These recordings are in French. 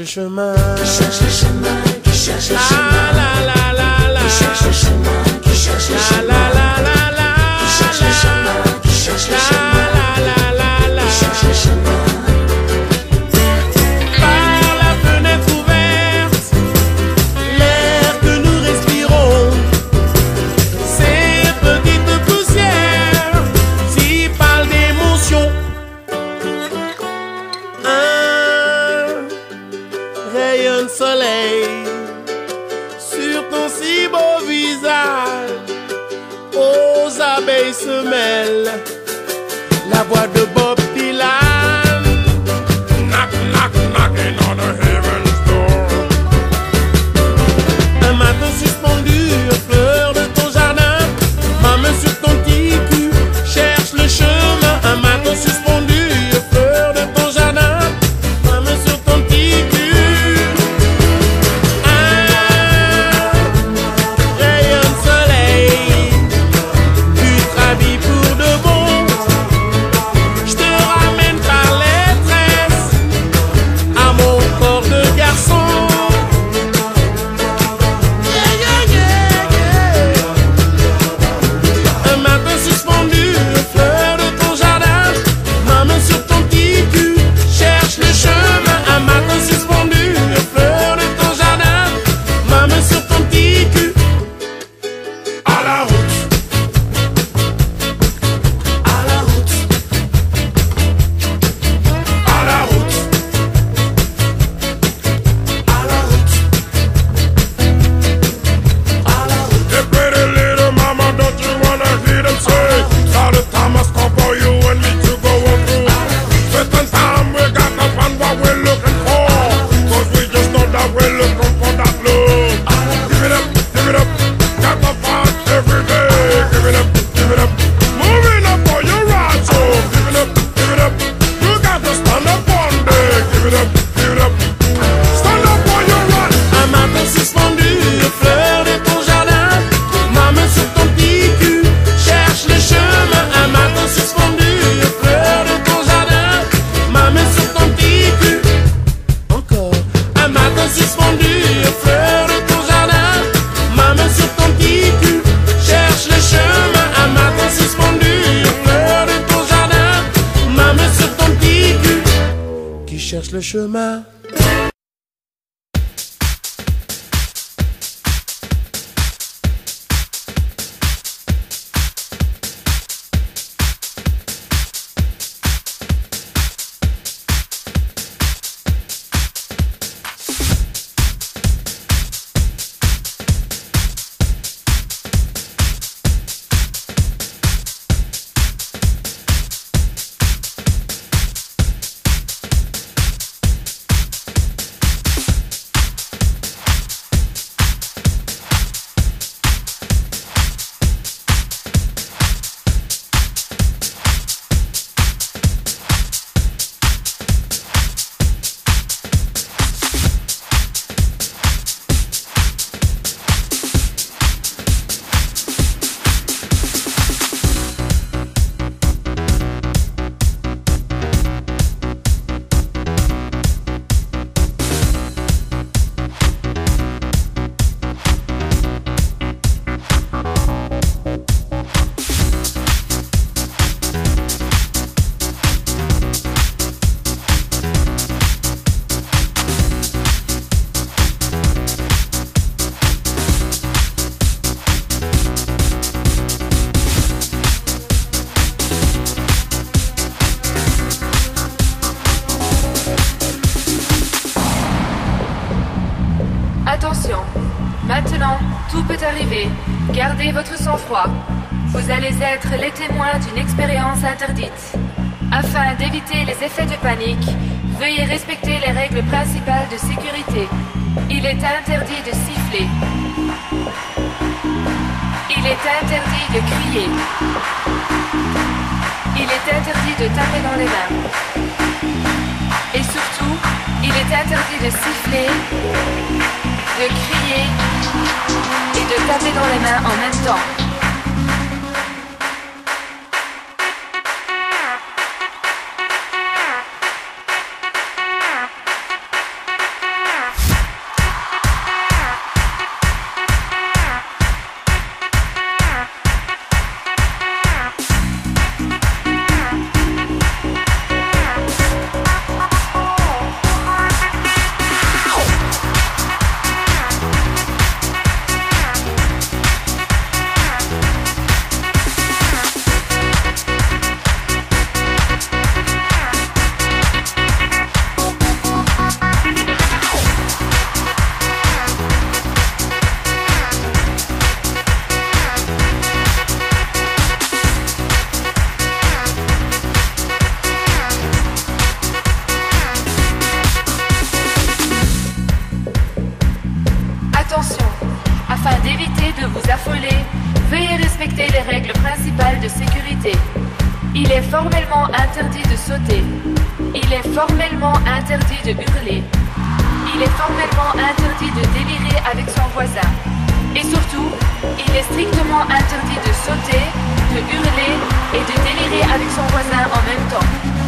le chemin, qui cherche le chemin, qui cherche le chemin, qui cherche le chemin, qui cherche le chemin, qui cherche le chemin, qui cherche le chemin, qui cherche le chemin. Par la fenêtre ouverte, l'air que nous respirons, ces petites poussières, s'y parlent d'émotion. Un rayon de soleil sur ton si beau visage, aux abeilles se mêle la voix de Bob Dylan. Knock, knock, knocking on the heaven's door. Un matin suspendu aux fleurs de ton jardin, ma main sur ton petit cul cherche le chemin. Un matin suspendu aux fleurs de ton jardin, ma main sur ton petit cul. Un rayon de soleil, tu te rhabilles pour de bon. Je te ramène par les tresses à mon corps de garçon. Yeah, yeah, yeah, yeah. Un matin suspendu aux fleurs de ton jardin, ma main sur ton petit cul cherche le chemin. Un matin suspendu aux fleurs de ton jardin, ma main sur ton petit cul. À la route, À la route, à la route, à la route, à la route. hey pretty little mama, don't you wanna hear them say? All the time I stop for you and me to go on through. Certain time we got to find what we're looking for, 'cause we just know that we're looking for that love. Give it up, got to fight every day. Give it up, moving up for your right, so give it up, you got to stand up one day. Give it up, stand up for your right. Un matin suspendu aux fleurs de ton jardin, ma main sur ton petit cul cherche le chemin. Un matin suspendu aux fleurs de ton jardin, ma main sur ton petit cul. Encore. Un matin suspendu aux fleurs de ton jardin, ma main sur ton petit cul cherche le chemin. Un matin suspendu aux fleurs de ton jardin, ma main sur ton petit cul qui cherche le chemin. Attention, maintenant, tout peut arriver. Gardez votre sang-froid. Vous allez être les témoins d'une expérience interdite. Afin d'éviter les effets de panique, veuillez respecter les règles principales de sécurité. Il est interdit de siffler. Il est interdit de crier. Il est interdit de taper dans les mains. Et surtout, il est interdit de siffler, de crier et de taper dans les mains en même temps. sécurité. Il est formellement interdit de sauter. Il est formellement interdit de hurler. Il est formellement interdit de délirer avec son voisin. Et surtout, il est strictement interdit de sauter, de hurler et de délirer avec son voisin en même temps.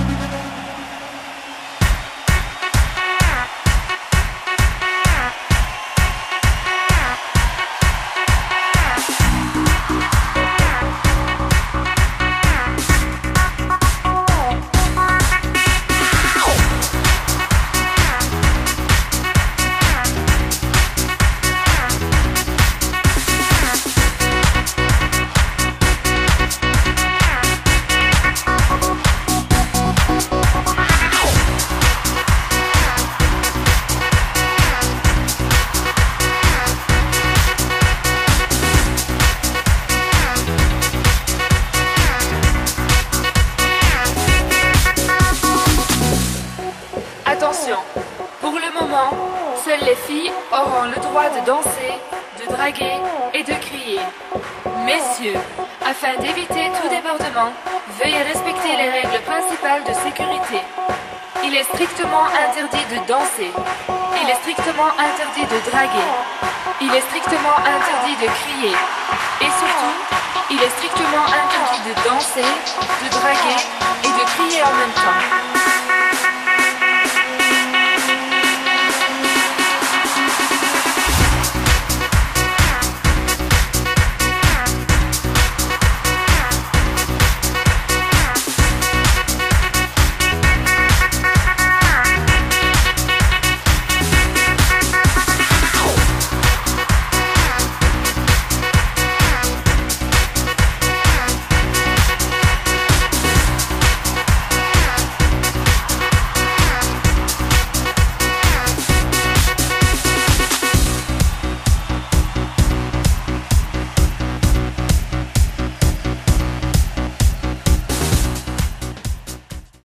Attention, pour le moment, seules les filles auront le droit de danser, de draguer et de crier. Messieurs, afin d'éviter tout débordement, veuillez respecter les règles principales de sécurité. Il est strictement interdit de danser. Il est strictement interdit de draguer. Il est strictement interdit de crier. Et surtout, il est strictement interdit de danser, de draguer et de crier en même temps.